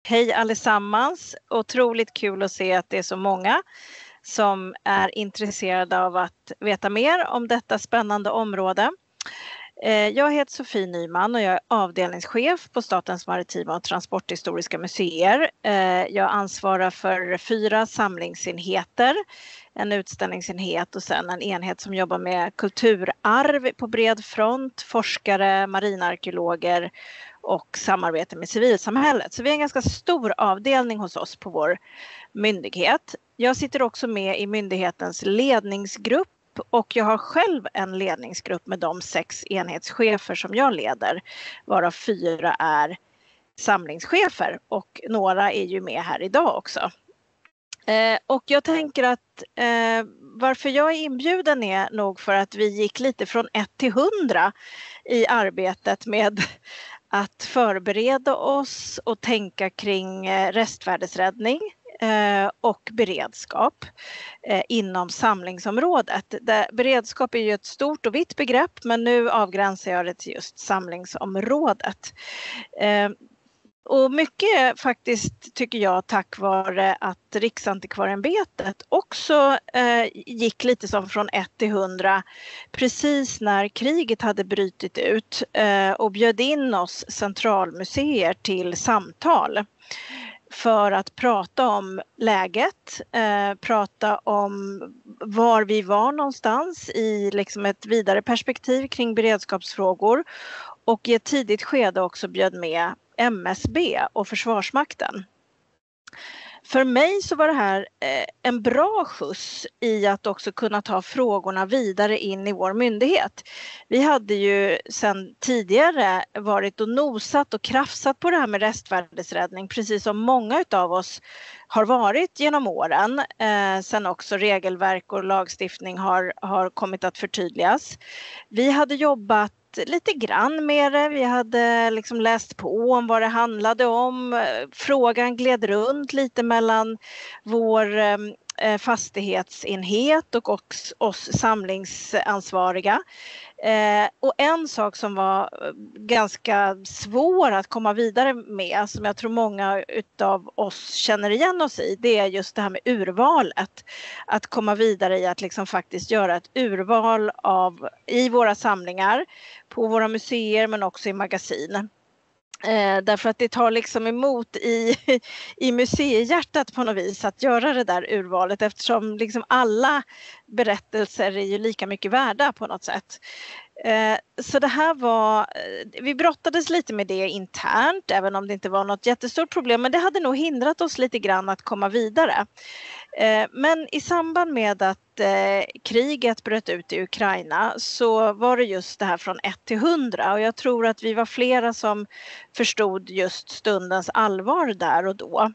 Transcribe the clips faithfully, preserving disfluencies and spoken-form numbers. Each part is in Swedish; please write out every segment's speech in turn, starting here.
Hej allesammans, otroligt kul att se att det är så många som är intresserade av att veta mer om detta spännande område. Jag heter Sofie Nyman och jag är avdelningschef på Statens maritima och transporthistoriska museer. Jag ansvarar för fyra samlingsenheter, en utställningsenhet och sen en enhet som jobbar med kulturarv på bred front, forskare, marinarkeologer och samarbete med civilsamhället. Så vi är en ganska stor avdelning hos oss på vår myndighet. Jag sitter också med i myndighetens ledningsgrupp och jag har själv en ledningsgrupp med de sex enhetschefer som jag leder, varav fyra är samlingschefer och några är ju med här idag också. Eh, och jag tänker att eh, varför jag är inbjuden är nog för att vi gick lite från ett till hundra i arbetet med att förbereda oss och tänka kring eh, restvärdesräddning och beredskap inom samlingsområdet. Beredskap är ju ett stort och vitt begrepp, men nu avgränsar jag det till just samlingsområdet. Och mycket faktiskt tycker jag tack vare att Riksantikvarieämbetet också gick lite som från ett till hundra precis när kriget hade brutit ut och bjöd in oss centralmuseer till samtal för att prata om läget, eh, prata om var vi var någonstans i liksom ett vidare perspektiv kring beredskapsfrågor och i ett tidigt skede också bjöd med M S B och Försvarsmakten. För mig så var det här eh, en bra skjuts i att också kunna ta frågorna vidare in i vår myndighet. Vi hade ju sedan tidigare varit och nosat och krafsat på det här med restvärdesräddning, precis som många av oss har varit genom åren. Eh, sen också regelverk och lagstiftning har, har kommit att förtydligas. Vi hade jobbat lite grann med det. Vi hade liksom läst på om vad det handlade om. Frågan gled runt lite mellan vår eh, fastighetsenhet och oss, oss samlingsansvariga. Eh, och en sak som var ganska svår att komma vidare med, som jag tror många utav oss känner igen oss i, det är just det här med urvalet. Att komma vidare i att liksom faktiskt göra ett urval av, i våra samlingar, på våra museer men också i magasin. Eh, därför att det tar liksom emot i, i museihjärtat på något vis att göra det där urvalet, eftersom liksom alla berättelser är ju lika mycket värda på något sätt. Eh, så det här var, vi brottades lite med det internt, även om det inte var något jättestort problem, men det hade nog hindrat oss lite grann att komma vidare. Eh, men i samband med att eh, kriget bröt ut i Ukraina så var det just det här från ett till hundra, och jag tror att vi var flera som förstod just stundens allvar där och då.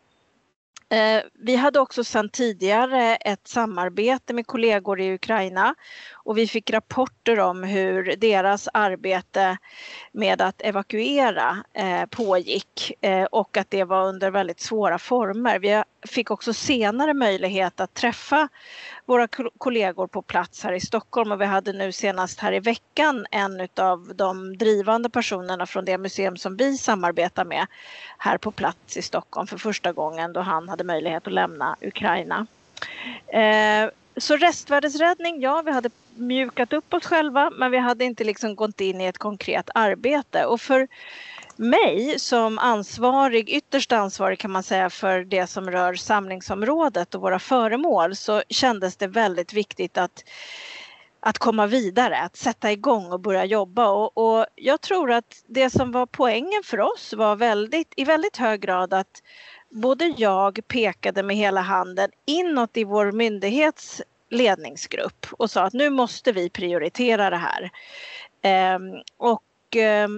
Vi hade också sedan tidigare ett samarbete med kollegor i Ukraina och vi fick rapporter om hur deras arbete med att evakuera pågick och att det var under väldigt svåra former. Vi fick också senare möjlighet att träffa våra kollegor på plats här i Stockholm, och vi hade nu senast här i veckan en av de drivande personerna från det museum som vi samarbetar med här på plats i Stockholm för första gången, då han hade möjlighet att lämna Ukraina. Eh, så restvärdesräddning, ja, vi hade mjukat upp oss själva, men vi hade inte liksom gått in i ett konkret arbete. Och för mig som ansvarig, ytterst ansvarig kan man säga för det som rör samlingsområdet och våra föremål, så kändes det väldigt viktigt att, att komma vidare, att sätta igång och börja jobba. Och, och jag tror att det som var poängen för oss var väldigt, i väldigt hög grad att både jag pekade med hela handen inåt i vår myndighets ledningsgrupp och sa att nu måste vi prioritera det här. Ehm, och ehm,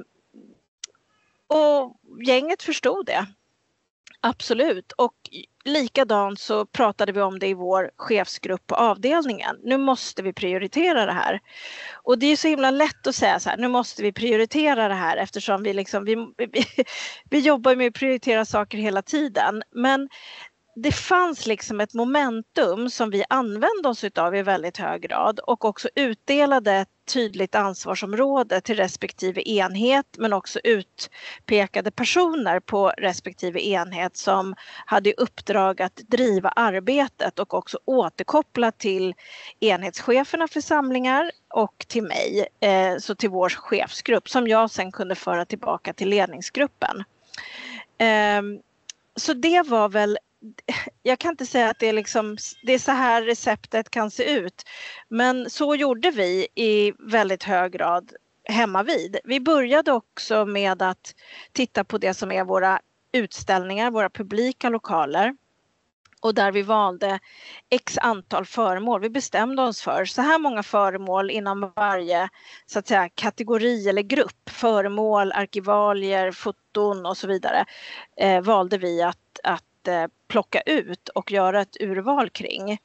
Och gänget förstod det, absolut. Och likadant så pratade vi om det i vår chefsgrupp på avdelningen. Nu måste vi prioritera det här. Och det är så himla lätt att säga så här, nu måste vi prioritera det här, eftersom vi, liksom, vi, vi, vi jobbar med att prioritera saker hela tiden. Men det fanns liksom ett momentum som vi använde oss utav i väldigt hög grad och också utdelade ett tydligt ansvarsområde till respektive enhet, men också utpekade personer på respektive enhet som hade i uppdrag att driva arbetet och också återkoppla till enhetscheferna för samlingar och till mig, eh, så till vår chefsgrupp som jag sen kunde föra tillbaka till ledningsgruppen. Eh, så det var väl, jag kan inte säga att det är, liksom, det är så här receptet kan se ut. Men så gjorde vi i väldigt hög grad hemma vid. Vi började också med att titta på det som är våra utställningar, våra publika lokaler. Och där vi valde x antal föremål. Vi bestämde oss för så här många föremål inom varje, så att säga, kategori eller grupp. Föremål, arkivalier, foton och så vidare. Eh, valde vi att, att plocka ut och göra ett urval kring.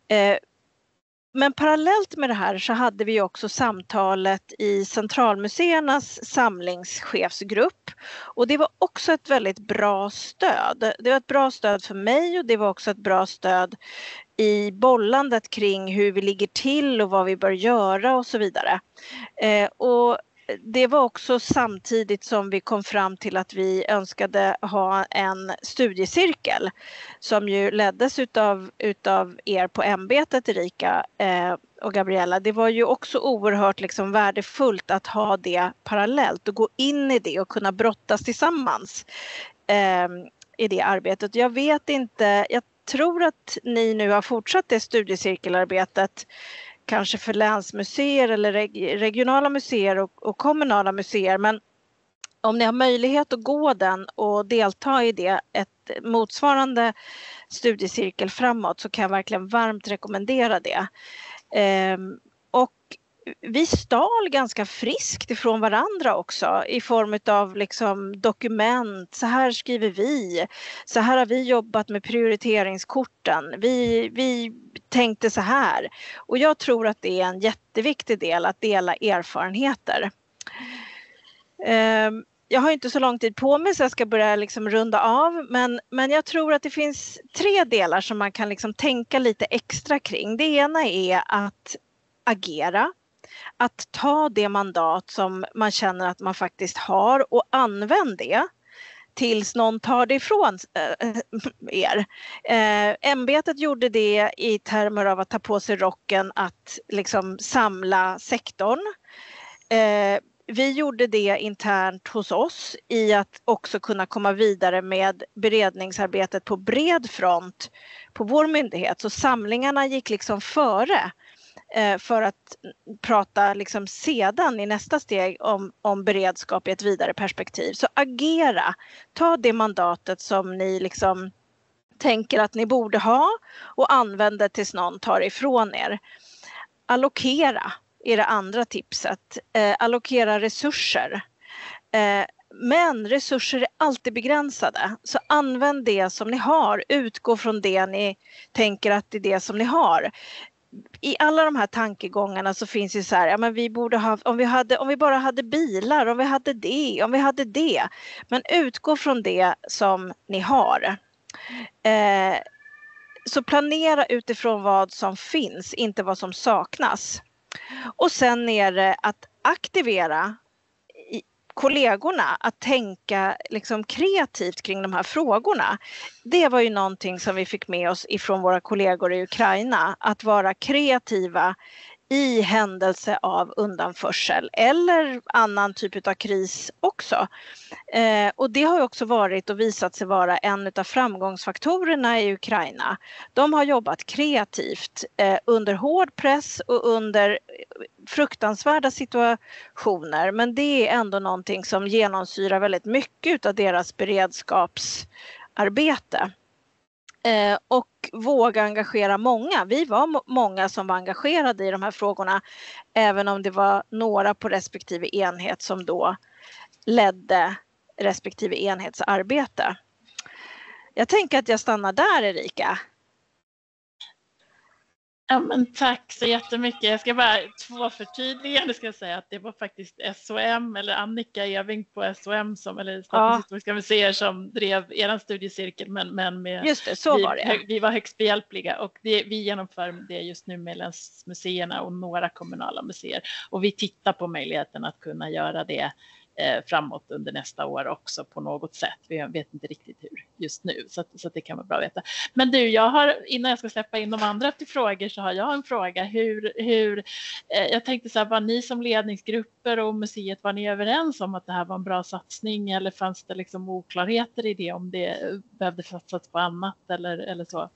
Men parallellt med det här så hade vi också samtalet i Centralmuseernas samlingschefsgrupp. Och det var också ett väldigt bra stöd. Det var ett bra stöd för mig och det var också ett bra stöd i bollandet kring hur vi ligger till och vad vi bör göra och så vidare. Och det var också samtidigt som vi kom fram till att vi önskade ha en studiecirkel som ju leddes utav, utav er på ämbetet, Erika eh, och Gabriella. Det var ju också oerhört liksom värdefullt att ha det parallellt och gå in i det och kunna brottas tillsammans eh, i det arbetet. Jag vet inte, jag tror att ni nu har fortsatt det studiecirkelarbetet kanske för länsmuseer eller reg- regionala museer och, och kommunala museer. Men om ni har möjlighet att gå den och delta i det, ett motsvarande studiecirkel framåt, så kan jag verkligen varmt rekommendera det. Ehm, och vi stal ganska friskt ifrån varandra också i form av liksom dokument. Så här skriver vi. Så här har vi jobbat med prioriteringskorten. Vi, vi tänkte så här. Och jag tror att det är en jätteviktig del att dela erfarenheter. Jag har inte så lång tid på mig så jag ska börja liksom runda av. Men, men jag tror att det finns tre delar som man kan liksom tänka lite extra kring. Det ena är att agera. Att ta det mandat som man känner att man faktiskt har och använda det tills någon tar det ifrån er. Ämbetet gjorde det i termer av att ta på sig rocken att liksom samla sektorn. Vi gjorde det internt hos oss i att också kunna komma vidare med beredningsarbetet på bred front på vår myndighet. Så samlingarna gick liksom före för att prata liksom sedan i nästa steg om, om beredskap i ett vidare perspektiv. Så agera, ta det mandatet som ni liksom tänker att ni borde ha och använd det tills någon tar ifrån er. Allokera är det andra tipset. Eh, allokera resurser. Eh, men resurser är alltid begränsade. Så använd det som ni har. Utgå från det ni tänker att det är det som ni har. I alla de här tankegångarna så finns ju så här, ja men vi borde ha, om vi hade, om vi bara hade bilar, om vi hade det, om vi hade det. Men utgå från det som ni har. Eh, så planera utifrån vad som finns, inte vad som saknas. Och sen är det att aktivera kollegorna att tänka liksom kreativt kring de här frågorna. Det var ju någonting som vi fick med oss ifrån våra kollegor i Ukraina. Att vara kreativa i händelse av undanförsel eller annan typ av kris också. Eh, och det har också varit och visat sig vara en av framgångsfaktorerna i Ukraina. De har jobbat kreativt eh, under hård press och under fruktansvärda situationer. Men det är ändå någonting som genomsyrar väldigt mycket av deras beredskapsarbete. Eh, och våga engagera många. Vi var må- många som var engagerade i de här frågorna. Även om det var några på respektive enhet som då ledde respektive enhetsarbete. Jag tänker att jag stannar där, Erika. Ja, men tack så jättemycket. Jag ska bara två förtydliganden ska jag säga att det var faktiskt S O M eller Annika Eving på S O M som, eller Statens Ja. historiska museer som drev er studiecirkel, men, men med, Just det, så vi, var det. vi var högst behjälpliga och det, vi genomför det just nu med länsmuseerna och några kommunala museer och vi tittar på möjligheten att kunna göra det eh, framåt under nästa år också på något sätt. Vi vet inte riktigt hur just nu, så, att, så att det kan vara bra att veta. Men du, jag har, innan jag ska släppa in de andra till frågor så har jag en fråga. Hur, hur, eh, jag tänkte så här, var ni som ledningsgrupper och museet, var ni överens om att det här var en bra satsning eller fanns det liksom oklarheter i det om det behövde satsas på annat eller, eller så?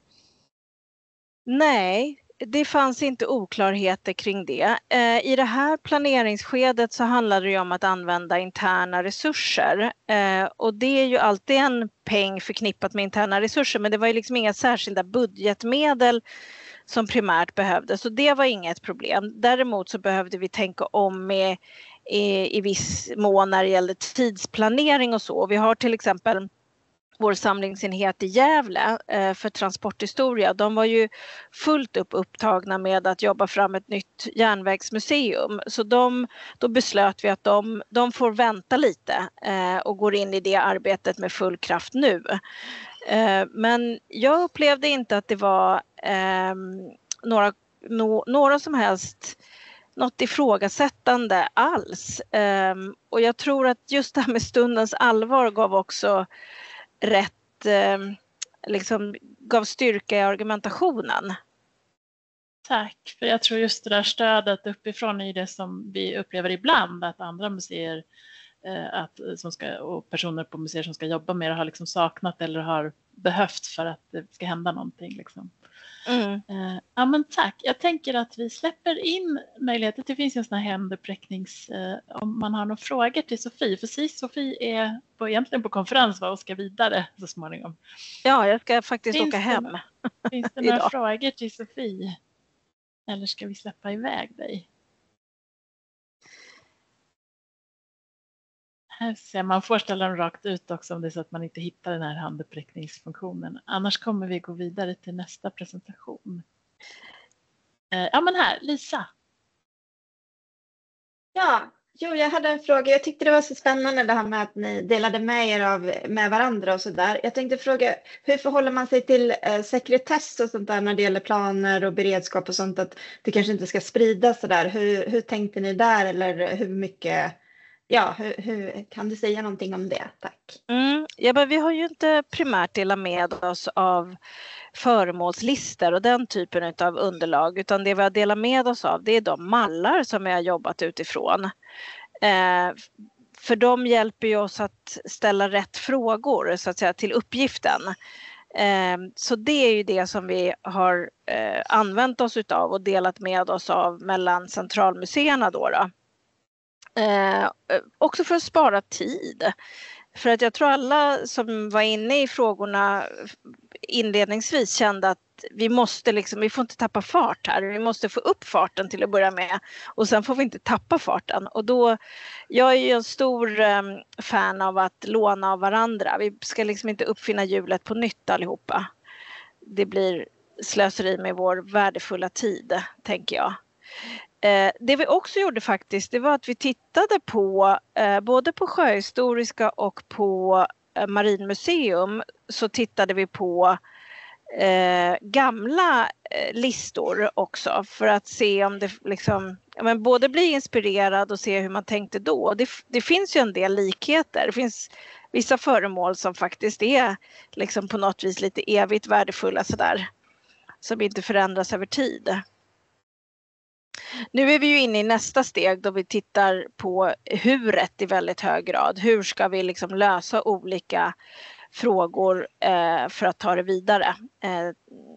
Nej, det fanns inte oklarheter kring det. Eh, I det här planeringsskedet så handlar det ju om att använda interna resurser. Eh, och det är ju alltid en peng förknippat med interna resurser, men det var ju liksom inga särskilda budgetmedel som primärt behövdes. Så det var inget problem. Däremot så behövde vi tänka om med, i, i viss mån när det gäller tidsplanering och så. Vi har till exempel vår samlingsenhet i Gävle eh, för transporthistoria. De var ju fullt upp upptagna med att jobba fram ett nytt järnvägsmuseum. Så de, då beslöt vi att de, de får vänta lite eh, och går in i det arbetet med full kraft nu. Eh, men jag upplevde inte att det var eh, några, no, några som helst något ifrågasättande alls. Eh, och jag tror att just det här med stundens allvar gav också rätt, eh, liksom gav styrka i argumentationen. Tack, för jag tror just det där stödet uppifrån är det som vi upplever ibland att andra museer eh, att, som ska, och personer på museer som ska jobba med det har liksom saknat eller har behövt för att det ska hända någonting. Liksom. Mm. Eh, ja men tack, jag tänker att vi släpper in möjligheter. Det finns ju en sån här händuppräcknings eh, om man har några frågor till Sofie, för precis Sofie är på, egentligen på konferens va, och ska vidare så småningom. Ja, jag ska faktiskt finns åka det, hem. Finns det några frågor till Sofie? Eller ska vi släppa iväg dig? Här ser man får ställa dem rakt ut också om det är så att man inte hittar den här handuppräckningsfunktionen. Annars kommer vi gå vidare till nästa presentation. Eh, ja men här, Lisa. Ja, jo, jag hade en fråga. Jag tyckte det var så spännande det här med att ni delade med er av med varandra och så där. Jag tänkte fråga, hur förhåller man sig till eh, sekretess och sånt där när det gäller planer och beredskap och sånt, att det kanske inte ska spridas så där. Hur, hur tänkte ni där eller hur mycket, ja, hur, hur kan du säga någonting om det? Tack. Mm, ja, men vi har ju inte primärt delat med oss av föremålslistor och den typen av underlag, utan det vi har delat med oss av det är de mallar som vi har jobbat utifrån. Eh, för de hjälper ju oss att ställa rätt frågor så att säga till uppgiften. Eh, så det är ju det som vi har eh, använt oss utav och delat med oss av mellan centralmuseerna då. då. Eh, också för att spara tid. För att jag tror alla som var inne i frågorna inledningsvis kände att vi måste liksom, vi får inte tappa fart här. Vi måste få upp farten till att börja med. Och sen får vi inte tappa farten. Och då, jag är ju en stor um, fan av att låna av varandra. Vi ska liksom inte uppfinna hjulet på nytt allihopa. Det blir slöseri med vår värdefulla tid, tänker jag. Eh, det vi också gjorde faktiskt, det var att vi tittade på eh, både på Sjöhistoriska och på eh, Marinmuseum, så tittade vi på eh, gamla eh, listor också för att se om det liksom, ja, men både bli inspirerad och se hur man tänkte då. Det, det finns ju en del likheter. Det finns vissa föremål som faktiskt är liksom på något vis lite evigt värdefulla sådär, som inte förändras över tid. Nu är vi ju inne i nästa steg då vi tittar på huret i väldigt hög grad. Hur ska vi liksom lösa olika frågor eh, för att ta det vidare? Eh,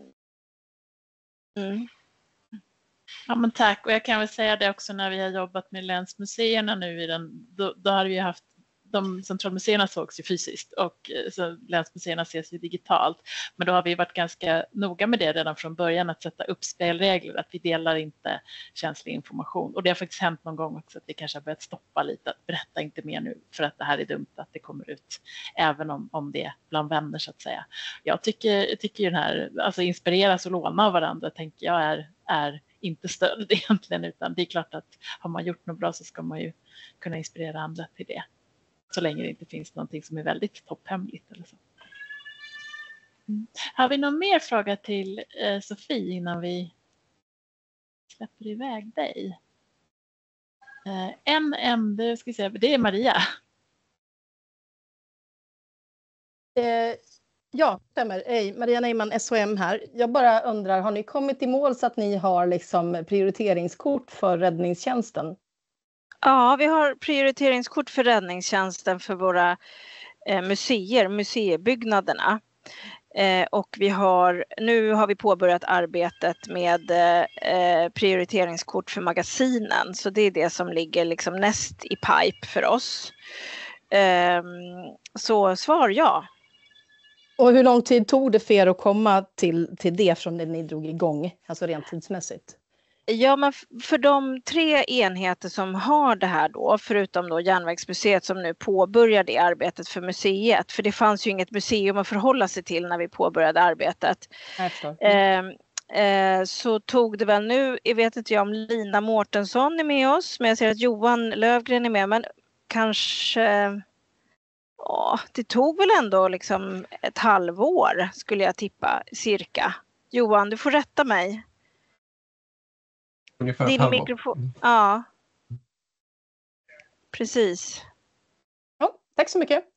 mm. Ja men tack, och jag kan väl säga det också när vi har jobbat med länsmuseerna nu i den, då, då har vi haft de centralmuseerna sågs ju fysiskt och så länsmuseerna ses ju digitalt. Men då har vi varit ganska noga med det redan från början, att sätta upp spelregler, att vi delar inte känslig information. Och det har faktiskt hänt någon gång också att vi kanske har börjat stoppa lite, att berätta inte mer nu för att det här är dumt att det kommer ut, även om, om det är bland vänner så att säga. Jag tycker, jag tycker ju den här, alltså inspireras och låna av varandra, tänker jag är, är inte stöld egentligen, utan det är klart att har man gjort något bra så ska man ju kunna inspirera andra till det. Så länge det inte finns någonting som är väldigt topphemligt eller så. Mm. Har vi någon mer fråga till eh, Sofie innan vi släpper iväg dig? Eh, en enda, ska vi säga, det är Maria. Eh, ja, stämmer. Hej, Maria Neyman, S H M här. Jag bara undrar, har ni kommit i mål så att ni har liksom prioriteringskort för räddningstjänsten? Ja, vi har prioriteringskort för räddningstjänsten för våra eh, museer, museibyggnaderna. Eh, och vi har, nu har vi påbörjat arbetet med eh, prioriteringskort för magasinen. Så det är det som ligger liksom näst i pipe för oss. Eh, så svar ja. Och hur lång tid tog det för er att komma till, till det från det ni drog igång, alltså rent tidsmässigt? Ja, men för de tre enheter som har det här då, förutom då Järnvägsmuseet som nu påbörjar det arbetet för museet, för det fanns ju inget museum att förhålla sig till när vi påbörjade arbetet. Eh, eh, så tog det väl nu, jag vet inte jag om Lina Mårtensson är med oss, men jag ser att Johan Lövgren är med, men kanske, åh, det tog väl ändå liksom ett halvår skulle jag tippa cirka. Johan, du får rätta mig. Ungefär Din mikrofon. Ja. Precis. Ja, tack så mycket.